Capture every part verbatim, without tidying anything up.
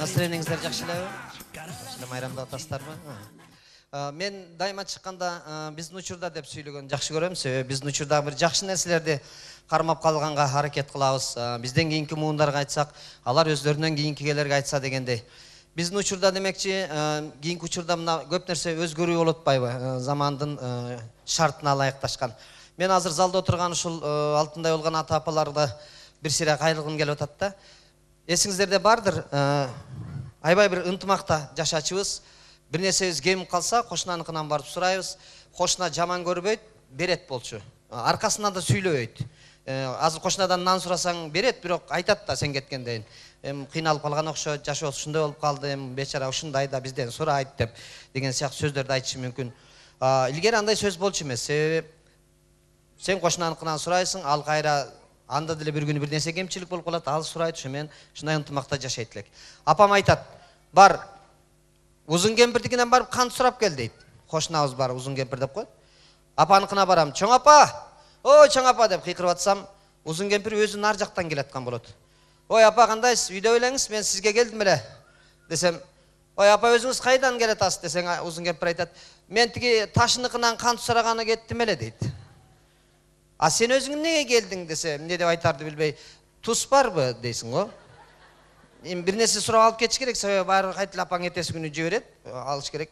Настроениңиздер жакшы элеби? Ушунда майрамда атасыздарбы? Мен дайыма чыкканда биздин учурда деп сүйлөгөн жакшы көрөм. Себеби биздин учурда бир жакшы нерселерди кармап калганга аракет кылабыз. Бизден кийинки муундарга айтсак, алар өздөрүнөн кийинкилерге айтса дегендей. Биздин учурда демекчи, кийинки учурда мына көп нерсе өзгөрүү болуп атпайбы? Замандын шартына ылайыкташкан. Мен азыр залда отурган ушул алтындай болгон ата апаларды бир сире кайрылгым келип атат да. Эсиңиздерде бардыр, айбай бир ынтымакта жашачыбыз. Бир нерсебиз кемип калса, кошунаныкынан барып сурайбыз. Кошуна жаман көрбөйт, берет болчу. Аркасынан да сүйлөбөйт. Азыр кошунадан нан сурасаң берет, бирок айтат да сен кеткенден. Эм кыйналып калган окшойт, жашоо ушундай болуп калды, эм бечара ушундай да бизден сурайт деп деген сыяктуу сөздөрдү айтышы мүмкүн. Илгери андай сөз болчу эмес. Себеби сен кошунаныкынан сурайсың, ал кайра анда деле бир күнү бир нерсе кемчилик болуп калат, ал сурайт, ошо менен ушундай ынтымакта жашайт элек. Апам айтат, бар узун кемпирдикинен барып кант сурап кел дейт. Кошунабыз бар узун кемпир деп коет. Апаныкына барам, чоң апа, ой чоң апа деп кыйкырып атсам, узун кемпир өзү нар жактан келаткан болот. Ой апа кандайсыз, үйдө белеңиз, мен сизге келдим эле десем, ой апа өзүңүз кайдан келатасыз десең, узун кемпир айтат, мен тиги ташыныкынан кант сураганы кеттим эле дейт. А сен өзүң эмнеге келдиң десе, эмне деп айтарды билбей, туз барбы дейсиң го. Эми бир нерсе сурап алып кетиш керек, себеби баары кайтып апаң эртеси күнү жиберет, алыш керек.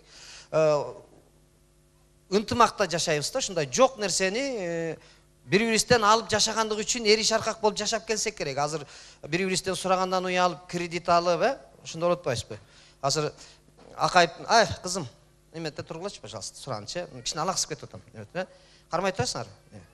Ынтымакта жашайбыз да, ушундай жок нерсени бири-бирибизден алып жашагандык үчүн эриш аркак болуп жашап келсек керек. Азыр бири-бирибизден сурагандан уялып, кредит алып, э, ошондой болуп атпайбызбы? Азыр акайып, ай кызым, эметте тургулачы, пожалуйста, суранчы. Кичине алаксып кетип атам. Эметпи? Кармай турасыңарбы?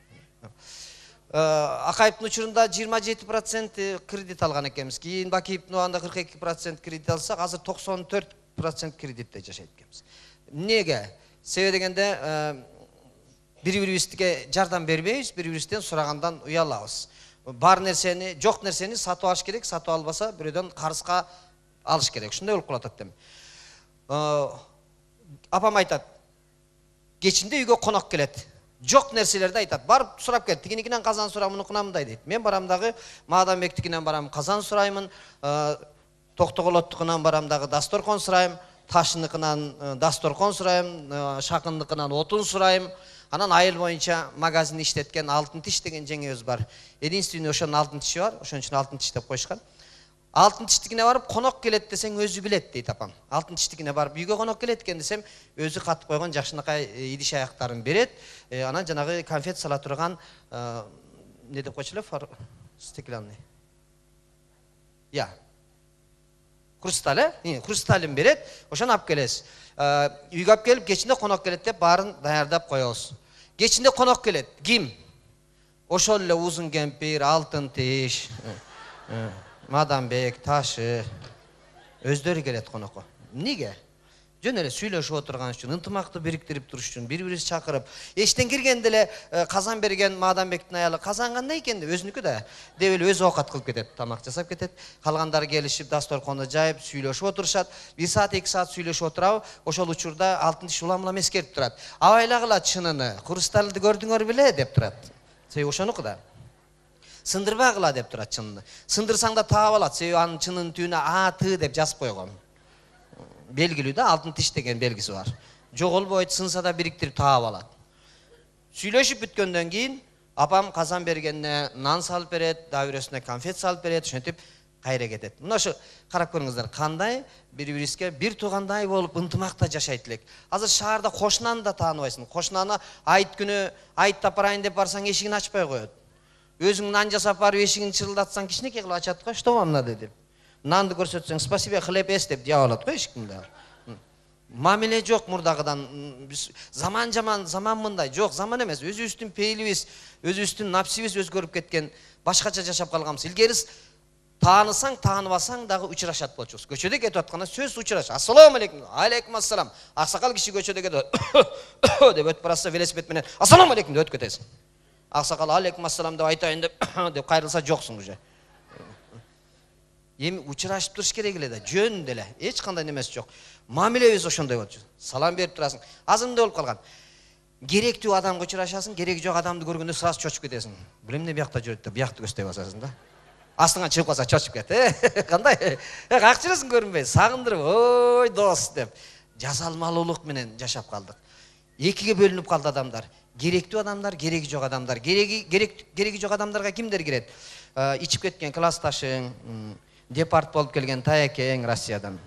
Акайыптын учурунда жыйырма жети процент кредит алган экенбиз. Кийин Бакиевдин убагында кырк эки процент кредит алсак, азыр токсон төрт процент кредитте жашайт экенбиз. Эмнеге? Себеби дегенде бири-бирибизге жардам бербейбиз, бири-бирибизден сурагандан уялабыз. Бар нерсени, жок нерсени сатып алыш керек, сатып албаса бирөөдөн карызга алыш керек. Ушундай болуп калат атам. Апам айтат, кечинде үйгө конок келет. Жок нерселерди айтат. Барып сурап кел. Тигиникинен казан сура, мунукунан мындай дейт. Мен барам дагы Маадамбектикинен барам, казан сураймын. Токтоголоттукунан барам дагы дасторкон сурайм. Ташыныкынан дасторкон сурайм, Шакындыкынан отун сурайм. Анан айыл боюнча магазин иштеткен Алтын тиш деген жеңебиз бар. Единственный ошонун алтын тиши бар. Ошон үчүн алтын тиш деп коюшкан. Алтын тиштикине барып конок келет десең өзү билет дейт апам. Алтын тиштикине барып үйгө конок келет экен десем, өзү катып койгон жакшынакай идиш аяктарын берет. Анан жанагы конфет сала турган не деп койчу эле, стеклянный. Я. Хрусталь, э? Хрусталын берет. Ошону алып келесиз. Үйгө алып келип, кечинде конок келет деп баарын даярдап коебуз. Кечинде конок келет. Ким? Ошол эле узун кемпир, Алтын тиш. Мадамбек, Ташы, өздөрү келет конокко. Эмнеге? Жөн эле сүйлөшүп отурган үчүн, ынтымакты бириктирип туруш үчүн, бири-бирибиз чакырып, эчтен киргенде эле казан берген Мадамбектин аялы, казан кандай экен деп өзүнүкү да деп эле өзү оокат кылып кетет, тамак жасап кетет. Калгандары келишип, дасторконду жайып, сүйлөшүп отурушат. бир саат, эки саат сүйлөшүп отурабы, ошол учурда Алтын тиш улам-улам эскертип турат. Абайлагыла чыныны, хрусталды көрдүңөр беле деп турат. Себеби ошонуку да. Сындырбагыла деп турат чынын. Сындырсаң да таап алат. Себеби анын чынын түйүнө А Т деп жазып койгон. Белгилүү да, Алтын тиш деген белгиси бар. Жоголбойт, сынса да бириктирип таап алат. Сүйлөшүп бүткөндөн кийин апам казан бергенне нан салып берет, дабирөсүнө конфет салып берет, ошентип кайра кетет. Мына ошо карап көрүңүздөр, кандай бири-бирибизге бир туугандай болуп ынтымакта жашайт элек. Азыр шаарда кошунаны да тааныбайсың. Кошунаны айт күнү айт тапарайын деп барсаң эшигин ачпай коет. Өзүң нан жасап барып эшигин чырылдатсаң кичинекей кылып ачат го, что вам надо деп. Нанды көрсөтсөң, спасибо, хлеб эс деп жаап алат го эшикинде. Мамиле жок мурдагыдан. Заман жаман, заман мындай. Жок, заман эмес. Өзүбүздүн пейилибиз, өзүбүздүн напсибиз өзгөрүп кеткен, башкача жашап калганбыз. Илгери таанысаң, тааныбасаң дагы учурашат болчубуз. Көчөдө кетип атканда сөз учураш. Ассаламу алейкум. Алейкум ассалам. Аксакал киши көчөдө кетип деп өтүп барса велосипед менен ассаламу алейкум деп өтүп кетесиң. Аксакал алейкум ассалам деп айтайын деп деп кайрылса жоксуң уже. Эми учурашып туруш керек эле да, жөн деле, эч кандай немеси жок. Мамилебиз ошондой болчу. Салам берип турасың. Азыр эмне болуп калган? Керектүү адамга учурашасың, кереги жок адамды көргөндө сразу чочуп кетесиң. Билем эмне биякта жүрөт деп биякты көздөй басасың да. астыңан чыгып калса чочуп кет. Э, кандай? Э, как жүрөсүң көрүнбөй, сагындырып, ой дос деп жазалмалуулук менен жашап калдык. Экиге бөлүнүп калды адамдар. Керектүү адамдар, кереги жок адамдар. Кереги керек кереги жок адамдарга кимдер кирет? Ичип кеткен классташың, депорт болуп келген таякең Россиядан.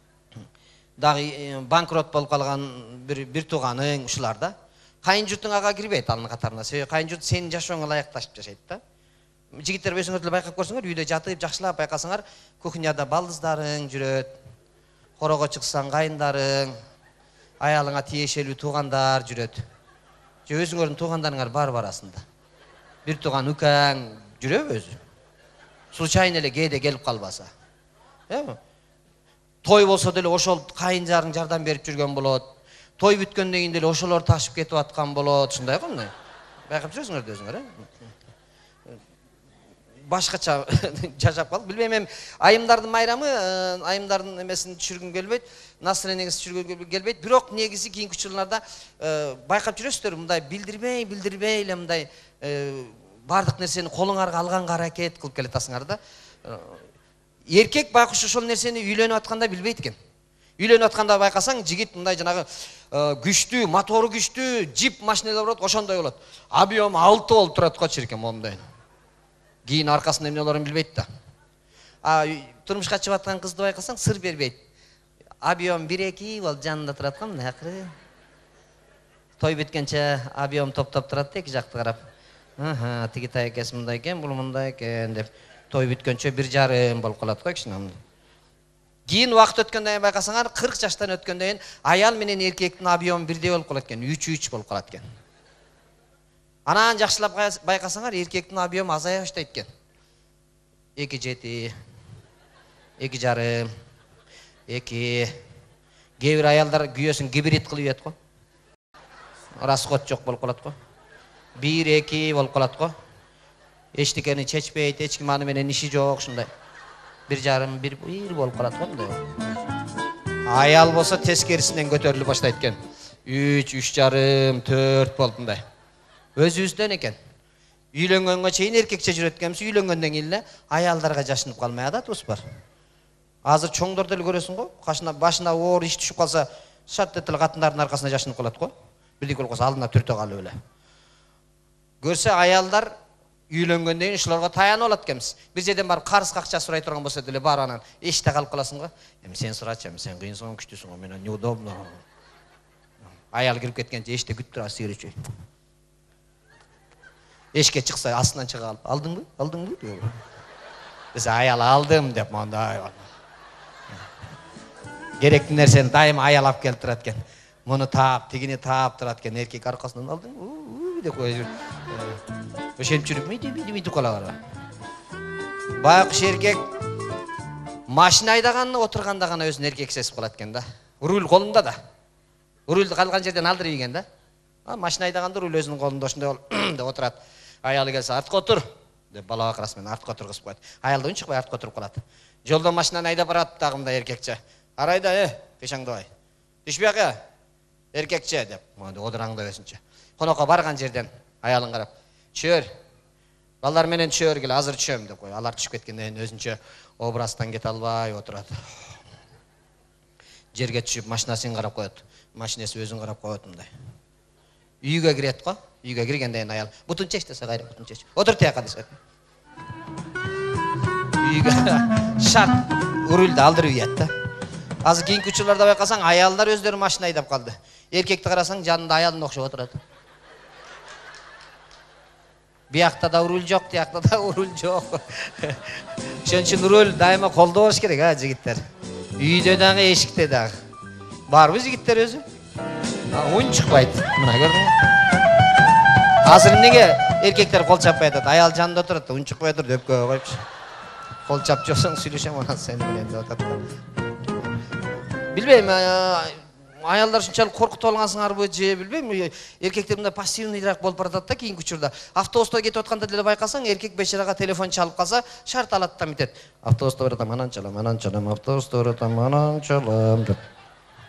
Дагы банкрот болуп калган бир бир тууганың ушулар да. Кайын журтуң ага кирбейт анын катарына. Себеби кайын журт сенин жашооңо ылайыкташып жашайт да. Жигиттер өзүңөр деле байкап көрсөңөр, үйдө жатып жакшылап байкасаңар, кухняда балдыздарың жүрөт. Корого чыксаң кайындарың, аялыңа тиешелүү туугандар жүрөт. Же өзүңөрдүн туугандарыңар бар арасында. Бир тууган укаң жүрөбү өзү? Случайно эле кээде келип калбаса. Эми той болсо деле ошол кайын жарың жардам берип жүргөн болот. Той бүткөндөн кийин деле ошолор ташып кетип аткан болот. Ушундай го мына. Байкап жүрөсүңөр да өзүңөр, э? Башкача жашап калдык. Билбейм, эми айымдардын майрамы, айымдардын эмесин түшүргүм келбейт, настроениеңизди түшүргүм келбейт. Бирок негизи кийинки учурларда байкап жүрөсүздөр, мындай билдирбей, билдирбей эле мындай бардык нерсени колуңарга алганга аракет кылып келатасыңар да. Эркек байкуш ошол нерсени үйлөнүп атканда билбейт экен. Үйлөнүп атканда байкасаң, жигит мындай жанагы күчтүү, мотору күчтүү, джип машиналар болот, ошондой болот. Объем алты болуп турат го чиркем момундай. Кийин аркасында эмне болорун билбейт да. А турмушка чыгып аткан кызды байкасаң, сыр бербейт. Объем бир эки болуп жанында турат го, мындай акыры. Той бүткөнчө объем топтоп турат да, эки жакты карап. Аха, тиги таякеси мындай экен, бул мындай экен деп. Той бүткөнчө бир жарым болуп калат го кичине. Кийин убакыт өткөндөн кийин байкасаңар, кырк жаштан өткөндөн кийин аял менен эркектин объему бирдей болуп калат экен, үч үч болуп калат экен. Анан жакшылап байкасаңар, эркектин объему азая баштайт экен. эки жети, эки жарым, эки. Кээ бир аялдар күйөөсүн гибрид кылып ийет го. Расход жок болуп калат го. бир эки болуп калат го. Эчтекени чечпейт, эч ким аны менен иши жок, ушундай. бир жарым, бир болуп калат го мындай. Аял болсо тескерисинен көтөрүлүп баштайт экен. үч, үч жарым, төрт болуп мындай. Өзүбүздөн экен. Үйлөнгөнгө чейин эркекче жүрөт экенбиз, үйлөнгөндөн кийин эле аялдарга жашынып калмай адатыбыз бар. Азыр чоңдор деле көрөсүң го, кашына башына оор иш түшүп калса, шарт этеле катындардын аркасына жашынып калат го. Бирдик болуп калса алдына түртө калып эле. Көрсө аялдар үйлөнгөндөн кийин ушуларга таянып алат экенбиз. Бир жерден барып карыз акча сурай турган болсо деле бар анан эшикте калып каласың го. Эми сен сурачы, эми сен кыйынсың, күчтүүсүң го, менен неудобно. Аял кирип кеткенче эшикте күтүп турат сигарет чөй. Эшикке чыкса астынан чыга алып, алдыңбы? Алдыңбы? Десе аял алдым деп мондай. Керектүү нерсени дайыма аял алып келип турат экен. Муну таап, тигини таап турат экен, эркек аркасынан алдың деп кое жүр. Ошентип жүрүп, мыйты-мыйты калалар. Байкуш эркек машина айдаганды отурганда гана өзүн эркек сезип калат экен да. Руль колунда да. Рульду калган жерден алдырып ийген да. Машина айдаганда руль өзүнүн колунда ошондой болуп деп отурат. Аялы келсе, артка отур деп бала бакырасы менен артка отургузуп коет. Аял да унчукпай артка отуруп калат. Жолдон машинаны айдап барат дагы мындай эркекче. Арайда, э, кышаңдабай. Түшпөй aka, эркекче деп, монда одураңдап өзүнчө. Конокко барган жерден аялын карап, "Чөр. Балдар менен чөр келе, азыр түшөм" деп кой. Алар түшүп кеткенден кийин өзүнчө образдан кете албай отурат. Жерге түшүп машинасын карап коет. Машинеси өзүн карап коет мындай. Үйгө кирет го. Үйгө киргенден кийин аял, "Бутун чеч" десе, кайра бутун чеч. Отур тияка десе. Үйгө шарт рульду алдырып ийет да. Азыр кийинки учурларда байкасаң, аялдар өздөрү машина айдап калды. Эркекти карасаң, жанында аялын окшоп отурат. Биякта да руль жок, тиякта да руль жок. Ошон үчүн руль дайыма колдо болуш керек, а жигиттер. Үйдө дагы, эшикте дагы. Барбы жигиттер өзү? Унчукпайт. Мына көрдүңбү? Азыр эмнеге эркектер кол чаппай атат? Аял жанында отурат, унчукпай тур деп көйгө коюпчу. Кол чапчы болсоң сүйлөшөм анан сен менен деп атат. Билбейм, аялдар ушунчалык коркутуп алгансыңарбы же билбейм, эркектер мындай пассивныйраак болуп баратат да кийинки учурда. Автобуста кетип атканда деле байкасаң, эркек бечарага телефон чалып калса, шарт алат да митет. Автобуста баратам, анан чалам, анан чалам, автобуста баратам, анан чалам деп.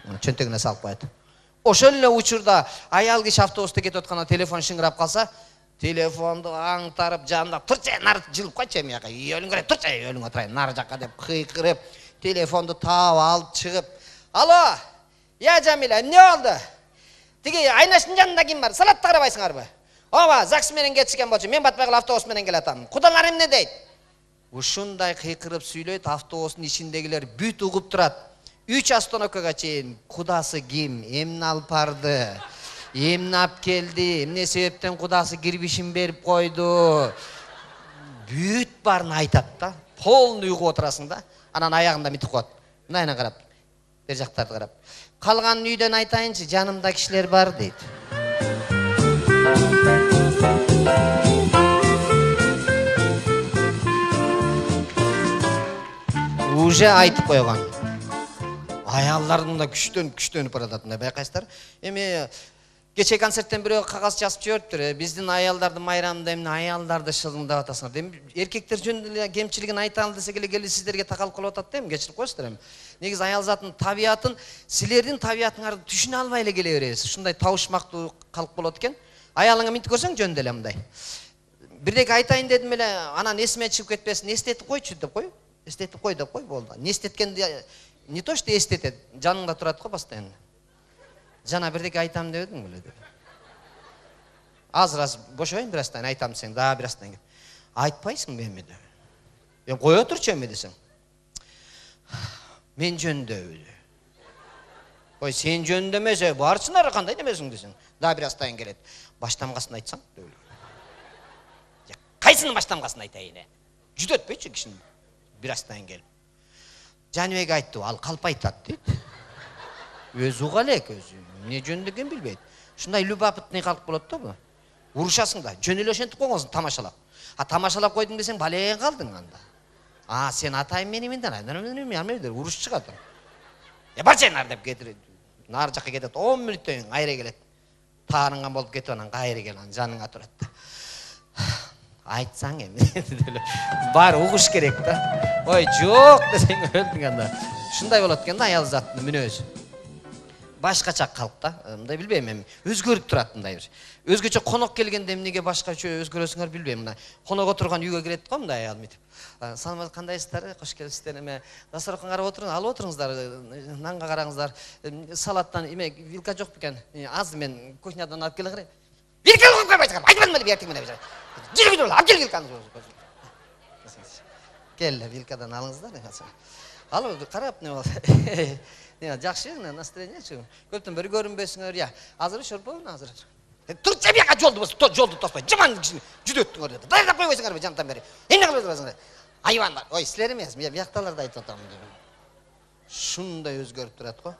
Чөнтөгүнө салып коет. Ошол эле учурда аял киши автобуста кетип атканда телефон шыңырап калса, Телефонду аңтарып жанында тұрча нар жылып қойшы мияқа. Өлің керек тұрча өлің отырайын нар жаққа деп қиқырып, телефонду таап алып шығып. Алло, я Жамиля, не oldu? Тиги айнаштын жанында ким бар? Салатты карабайсыңарбы? Ооба, ЗАГС менен кетишкен болчу. Мен батпай калып автобус менен келатам. Кудалар эмне дейт? Ушундай кыйкырып сүйлөйт, автобустун ичиндегилер бүт угуп турат. Үч остановкага чейин кудасы ким, эмне алып барды, эмне алып келди, эмне себептен кудасы кирбишин берип койду. Бүт барын айтат да. Полный угуп отурасың да. Анан аягында митип коет. Мынайына карап, бер жактарды карап. Калган үйдөн айтайынчы, жанымда кишилер бар дейт. Уже айтып койгон. Аялдардын да күчтөн күчтөнүп баратат. Байкайсыздар? Эми кече концерттен бирөө кагаз жазып жибериптир. Биздин аялдарды майрамда эмне аялдарды шылыңдап атасыңар. Эми эркектер жөнүндө эле кемчилигин айта ал десек эле келип сиздерге такалып калып атат да, эми кечирип коесуздар эми. Негизи аял затын табиятын силердин табиятыңарды түшүнө албай эле келе беребиз. Ушундай табышмактуу калып болот экен. Аялыңа мынтип көрсөң жөн деле мындай. Бирдеке айтайын дедим эле, анан эсиме чыгып кетпесин, эстетип койчу деп кой. Эстетип кой деп кой болду. Не эстеткенди не то что эстетет, жаныңда турат го постоянно. Жана бирдеке айтам деп эдиң беле деп. Азыр аз бошойн бирастан айтам десең, да бирастан кеп. Айтпайсың эми деп. Эми кое турчу эми десең. Мен жөндөбү. Ой, сен жөнүндө эмес, барчылар кандай демесиң десең. Да бирастан келет. Баштамгасын айтсаң деп. Кайсынын баштамгасын айтайын э? Жүт өтпөйчү кишинин бирастан келип. Жаныбек айтты, ал калп айтат дейт. Өзү уга элек, өзү эмне жөнүндө экенин билбейт. Ушундай любопытный калп болот да бу. Урушасың да, жөн эле ошентип койгонсуң тамашалап. А тамашалап койдуң десең, балең калдың анда. А, сен атайын мени менден, мен уруш чыгат. Е барчай нар деп кетирип, нар жакка кетет, он мүнөттөн кийин кайра келет. Таарынган болуп кетип анан кайра кел, анан жаныңа турат. Айтсаң эми бар угуш керек да. Ой, жок десең өлдүң анда. Ушундай болот экен да аял заттын мүнөзү. Башкача калп да. Мындай билбейм эми. Өзгөрүп турат мындай бир. Өзгөчө конок келгенде эмнеге башкача өзгөрөсүңөр билбейм. Мына конок отурган үйгө кирет го мындай аял митип. Саламат, кандайсыздар? Кош келипсиздер. Эме дасторкон карап отуруң, алып отуруңуздар. Нанга караңыздар. Салаттан эме вилка жок бекен. Аз мен кухнядан алып келе карайм. Вилка алып койбойсуңар. Айтпадым беле бертиң менен. Жил бил, ал кел вилканы. Кел, вилкадан алыңыздар. Алып карап не болот. Не, жакшы, настроениечи. Көптөн бери көрүнбөсүңөр, я. Азыр шорпойбун, азыр. Тур жебяка жолду болсо, жолду тоспой. Жаман жүз өттүңөр dedi. Дайрап койбойсуңарбы жантан бери. Эмне кылып жатасыңар? Айвандар. Ой, силер эмес, мен биякталарды айтып атам деп. Шундай өзгөрүп турат го.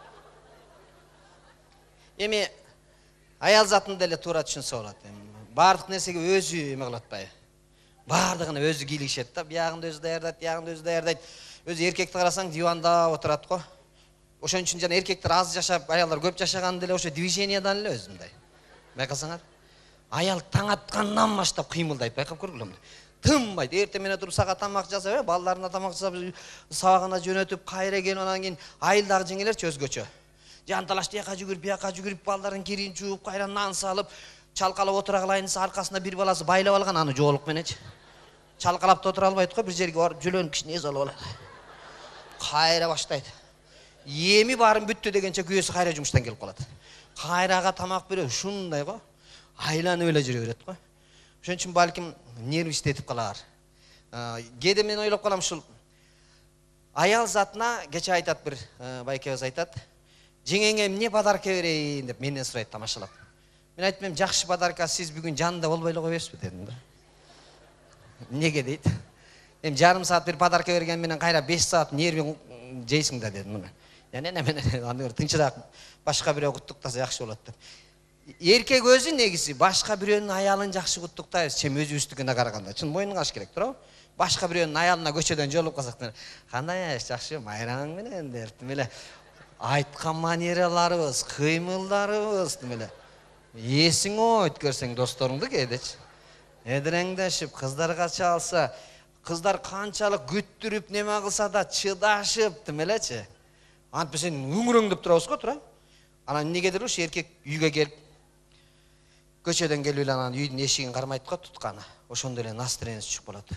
Эми аял затын деле туура түшүнсө болот. Бардык нерсеге өзү эме кылат атпайбы? Бардыгына өзү кийлигишет да, биягында өзү даярдайт, биягында өзү даярдайт. Өзү эркекти карасаң диванда отурат го. Ошон үчүн жана эркектер аз жашап, аялдар көп жашаган деле ошо движениядан эле өзүндай. Байкасаңар, аял таң аткандан баштап кыймылдайт, байкап көргүлөм. Тынбайт, эртең менен туруп сага тамак жасап, балдарына тамак жасап, сабагына жөнөтүп, кайра келип анан кийин айылдагы жеңелерчи өзгөчө. Жанталаш тияка жүгүрүп, бияка жүгүрүп, балдарын кирин жууп, кайра нан салып, чалкалап отура калайын десе, аркасында бир баласы байлап алган аны жоолук мененчи. Чалкалап да отура албайт го, бир жерге барып жөлөнүп кичине эз алып алат. Кайра баштайт. Эми барын бүттү дегенче күйөөсү кайра жумуштан келип калат. Кайрага тамак берип, ушундай го. Айланып эле жүрө берет го. Ошон үчүн балким нервистетип калар. Кээде мен ойлоп калам ушул аял затына кече айтат бир байкебиз айтат. Жеңеңе эмне подарка берейин деп менден сурайт тамашалап. Мен айттым, мен жакшы подарка сиз бүгүн жанында болбой эле койбойсузбу дедим да. Неге дейт? Эми жарым саат бир подарка берген менен кайра беш саат нервиң жейсиң да дедим. Яне мен аны тынчыраак башка бирөө куттуктаса жакшы болот деп. Эркек өзү негизи башка бирөөнүн аялын жакшы куттуктайбыз, чем өзүбүздүкүнө караганда. Чын мойнуңа аш керек, туурабы? Башка бирөөнүн аялына көчөдөн жолугуп калсак, кандай аш жакшы, майраң менен деп, эле айткан манераларыбыз, кыймылдарыбыз, эле эсиң өткөрсөң досторуңду кээдечи. Эдиреңдешип, кыздарга чалса, кыздар канчалык күттүрүп неме кылса да чыдашып, элечи. Антпесен үңүрөңдөп турабыз го, тура. Анан эмнегедир уш эркек үйгө келип, Көчөдөн келип эле анан үйдүн эшигин кармайт го тутканы. Ошондо эле настроенияныз түшүп калат.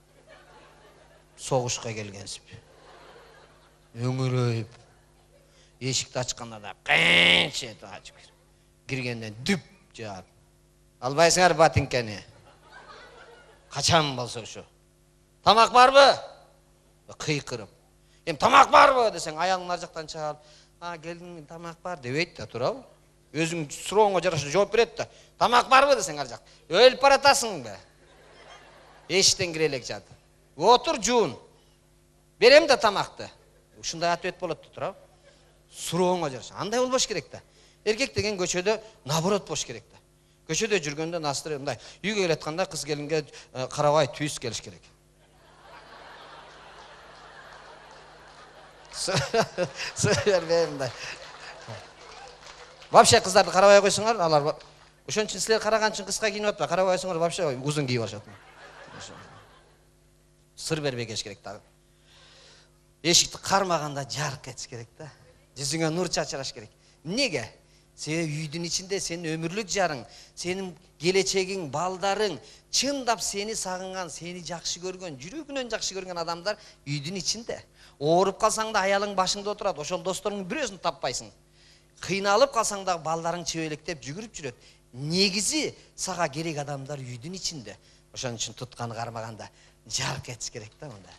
Согушка келгенсип. Өңүрөйүп. Эшикти ачканда да кынч этип ачып кир. Киргенден дүп жаап. Албайсыңар ботинкени. Качан болсо ошо. Тамак барбы? Кыйкырып. Эми тамак барбы десең, аялың ар жактан чыгып, "А, келдиң, тамак бар" дебейт да, туурабы? Өзүң сурооңго жараша жооп берет да. "Тамак барбы?" десең ар жак. "Өлүп баратасыңбы?" Эшиктен кире элек жатып. "Отур, жуун. Берем да тамакты." Ушундай ответ болот да, туурабы? Сурооңго жараша. Андай болбош керек да. Эркек деген көчөдө наоборот болуш керек да. Көчөдө жүргөндө настроение мындай. Үйгө келатканда кыз келинге карабай түз келиш керек. Сөйлөрбөйм мындай. Вообще кыздарды карабай койсоңор, алар ошон үчүн силер караган үчүн кыска кийинип атпайбы? Карабай койсоңор вообще узун кийип алышат. Сыр бербей кеш керек дагы. Эшикти кармаганда жарык этиш керек да. Жүзүңө нур чачыраш керек. Неге? Себеби үйдүн ичинде сенин өмүрлүк жарың, сенин келечегиң, балдарың, чындап сени сагынган, сени жакшы көргөн, жүрөгүнөн жакшы көргөн адамдар үйдүн ичинде. Ооруп калсаң да аялың башыңда отурат, ошол досторуңдун бирөөсүн таппайсың. Кыйналып калсаң да балдарың чебелектеп жүгүрүп жүрөт. Негизи сага керек адамдар үйдүн ичинде. Ошон үчүн тутканы кармаганда жарык этиш керек да мында.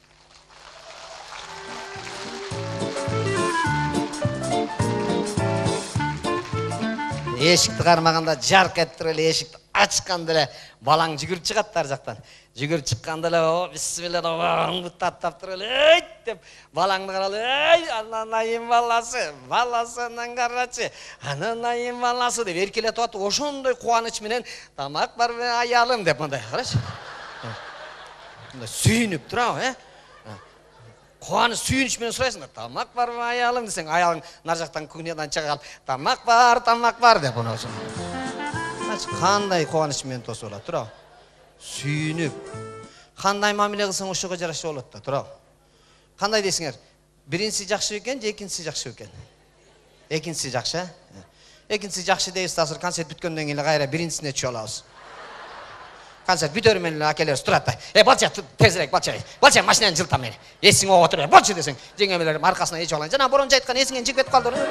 Эшикти кармаганда жарык этип эле эшикти ачканда эле балаң жүгүрүп чыгат ар жактан. Жүгүрүп чыкканда эле о бисмилла оңду таттап туруп эле өйт деп балаңды карап "Эй, ананайым баласы, баласынан карачы, ананайым баласы" деп эркелетип атып, ошондой кубаныч менен "Тамак барбы аялым" деп мындай, карачы. Мындай сүйүнүп турабы, э? Кубаныч сүйүнүч менен сурайсың да, "Тамак барбы аялым" десең, аялың нар жактан кухнядан чыга калып, "Тамак бар, тамак бар" деп мына ошо. Кандай кубаныч менен тосуп алат, турабы? Сүйүнүп. Кандай мамиле кылсаң ошого жараша болот да, турабы? Кандай дейсиңер? Биринчиси жакшы экен же экинчиси жакшы экен? Экинчиси жакшы, э? Экинчиси жакшы дейбиз, азыр концерт бүткөндөн кийин кайра биринчисине түшүп алабыз. Концерт бүтөр менен эле акелерибиз турат да. "Э, балча, тезирээк балча. Балча, машинаны жылта мени. Эсиң ооп отур. Болчу" десең, жеңемелер аркасынан ичип алган. "Жана борончу айткан эсиңен чигип кетип калды."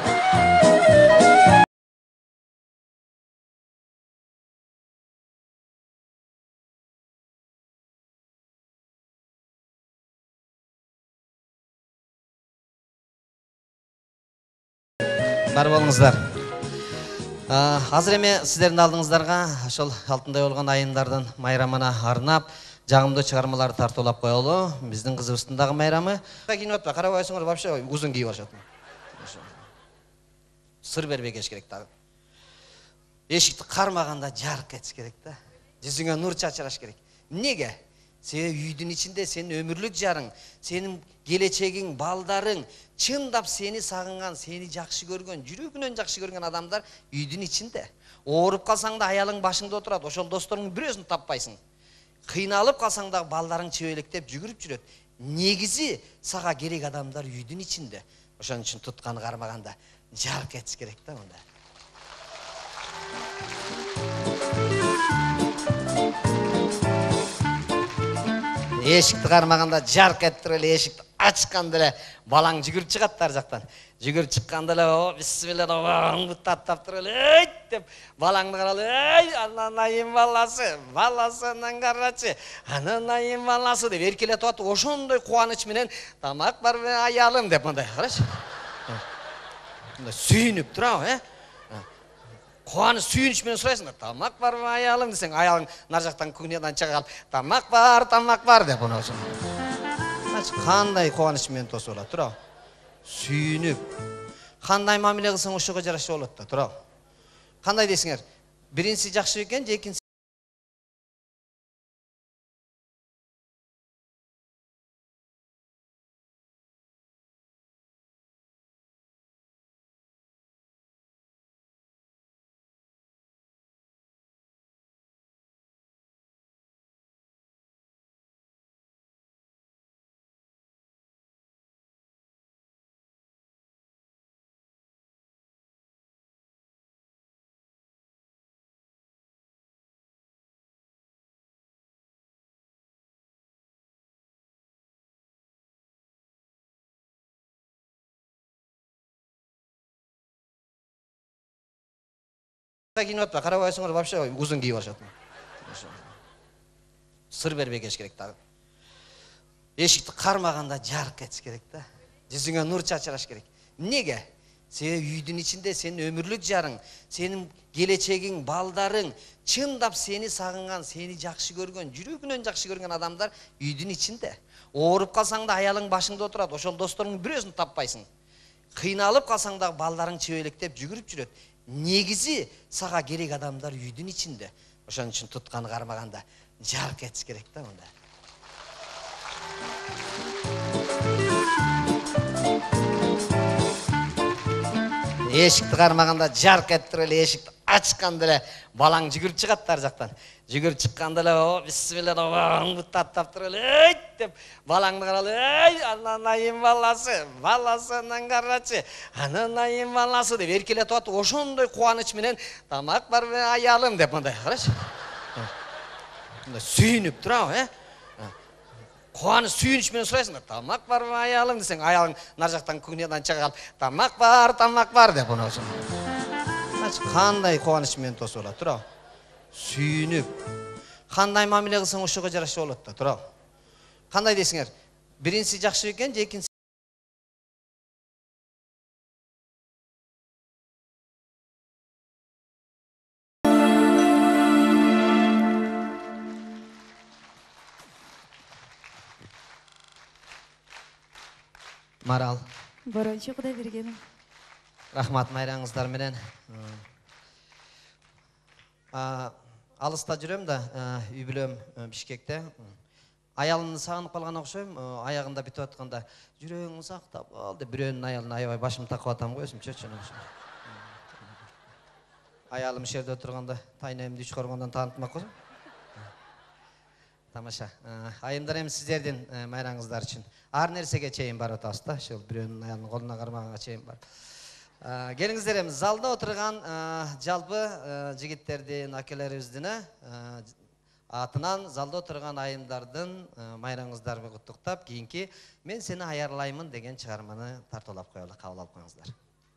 Бар болуңуздар. Азыр эми сиздердин алдыңыздарга ошол алтындай болгон айымдардын майрамына арнап жагымдуу чыгармаларды тартуулап коелу. Биздин кызыбыздын дагы майрамы. Кийинип атпайбы? Карабай койсоңор вообще узун кийип алышат. Сыр бербей кеш керек дагы. Эшикти кармаганда жарык этиш керек да. Жүзүңө нур чачыраш керек. Неге? Себеби үйдүн ичинде сенин өмүрлүк жарың, сенин келечегиң, балдарың, чындап сени сагынган, сени жакшы көргөн, жүрөгүнөн жакшы көргөн адамдар үйдүн ичинде. Ооруп калсаң да аялың башыңда отурат, ошол досторуңдун бирөөсүн таппайсың. Кыйналып калсаң да балдарың чебелектеп жүгүрүп жүрөт. Негизи сага керек адамдар үйдүн ичинде. Ошон үчүн тутканы кармаганда жарык этиш керек да мында. Эшикти кармаганда жарык этип эле эшикти ачканда эле балаң жүгүрүп чыгат ар жактан. Жүгүрүп чыкканда эле о бисмилла оңду таттап туруп эле өйт деп балаңды карап, "Эй, ананайым баласы, баласынан карачы, ананайым баласы" деп эркелетип атып, ошондой кубаныч менен "Тамак барбы аялым" деп мындай, карачы. Мындай сүйүнүп турабы, э? Кубаныч сүйүнүч менен сурайсың да, "Тамак барбы аялым" десең, аялың нар жактан кухнядан чыга калып, "Тамак бар, тамак бар" деп мына ошо. Кандай кубаныч менен тосуп алат, турабы? Сүйүнүп. Кандай мамиле кылсаң ошого жараша болот да, турабы? Кандай дейсиңер? Биринчиси жакшы экен же экинчиси? кийинип атпа, карабайсыңар, вообще узун кийип алышат. Сыр бербей кеш керек дагы. Эшикти кармаганда жарык этиш керек да. Жүзүңө нур чачыраш керек. Неге? Себеби үйдүн ичинде сенин өмүрлүк жарың, сенин келечегиң, балдарың, чындап сени сагынган, сени жакшы көргөн, жүрөгүнөн жакшы көргөн адамдар үйдүн ичинде. Ооруп калсаң да аялың башыңда отурат, ошол досторуңдун бирөөсүн таппайсың. Кыйналып калсаң да балдарың чебелектеп жүгүрүп жүрөт. Негизи сага керек адамдар үйдүн ичинде. Ошон үчүн туткан кармаганда жарык этиш керек да мында. Эшикти кармаганда жарык этип эле эшикти ачканда эле балаң жүгүрүп чыгат ар жактан. Жүгүрүп чыкканда эле о бисмилла оңду таттап туруп эле ой деп балаңды карап ой ананайым баласы, баласынан карачы, ананайым баласы деп эркелетип атып ошондой кубаныч менен тамак барбы аялым деп мындай карачы. Мындай сүйүнүп турабы, э? Кубаныч сүйүнүч менен сурайсың да, тамак барбы аялым десең, аялың нар жактан кухнядан чыга калып, тамак бар, тамак бар деп мына ошо. Кандай кубаныч менен тосуп алат, турабы? Сүйүнүп. Кандай мамиле кылсаң ошого жараша болот да, турабы? Кандай дейсиңер? Биринчиси жакшы экен, экинчиси Марал. Борончу Кудай берген. Рахмат майраңыздар менен. Алыста жүрөм да, үй бүлөм Бишкекте. Аялымды сагынып калган окшойм, аягында бүтүп атканда жүрөгүң сактап ал деп бирөөнүн аялына аябай башымды такып атам го өзүм чөчөнө. Аялым ишерде отурганда тайнемди үч коргондон таанытмак болсом. Тамаша. Айымдар эми сиздердин майраңыздар үчүн ар нерсеге чейин барып атабыз да, ошол бирөөнүн аялынын колуна кармаганга чейин бар. Келиңиздер эми залда отурган жалпы жигиттердин, акелерибиздин атынан залда отурган айымдардын майраңыздарды куттуктап, кийинки мен сени аярлаймын деген чыгарманы тартуулап коелу, кабыл алып коюңуздар.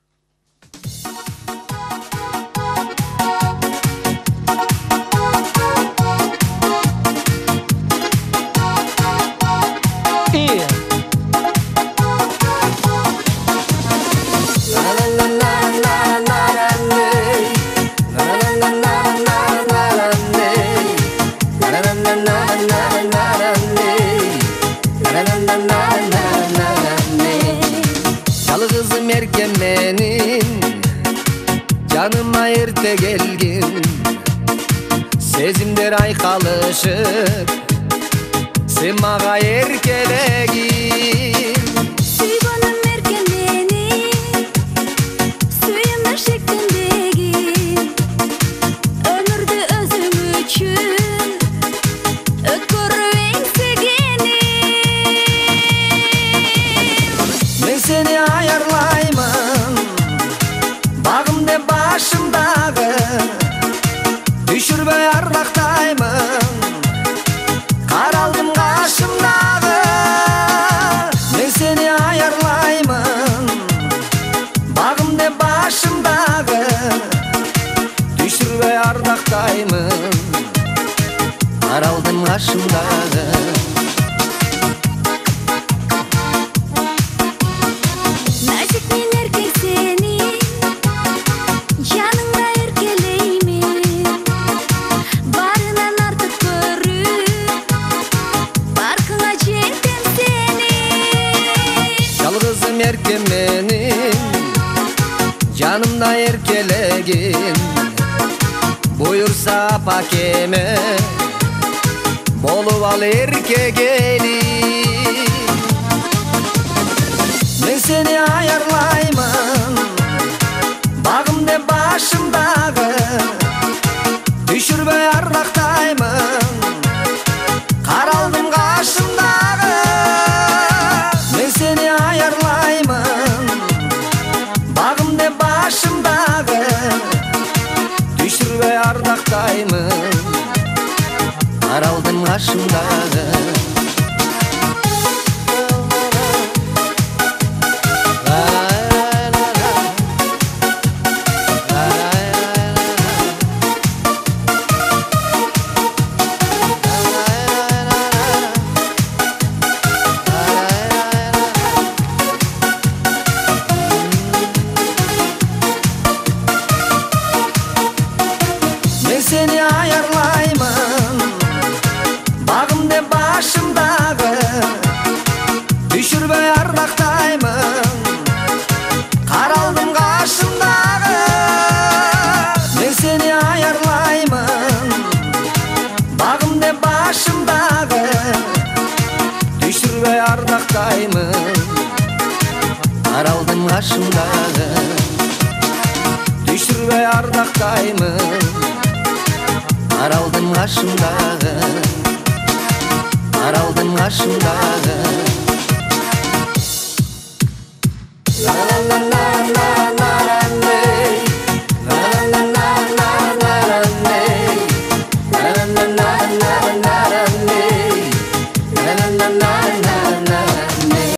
Жалгызым эркем менин жаныма эрте келгин, сезимдер айкалышып сен мага эркелегин. Сүйгөнүм эркен менин, сүйүмө шектенбегин, өмүрдү өзүм үчүн өткөрүп эңсегеним. Мен сени аярлаймын, багым деп башымдагы, düşүрбөй ардактаймын, каралдым кашымдагы. Мен сени аярлаймын, багым деп башымдагы, düşүрбөй ардактаймын, каралдым кашымдагы. Нәзік мен еркек сені, жаныңда еркелеймін, барынан артық көріп, барқыңа жетем сені. Жалгызым эркем менин, жанымда эркелегин, буюрса пакеме, болуп ал эркегелин. Мен сени аярлаймын, багым деп башымдагы, düşүрбөй ардактаймын, каралдым кашымдагы. Мен сени аярлаймын, багым деп башымдагы, düşүрбөй ардактаймын, каралдым кашымдагы. аралдың қашындағы. Düşürбей ардақтаймын аралдың қашындағы, аралдың қашындағы. La la la la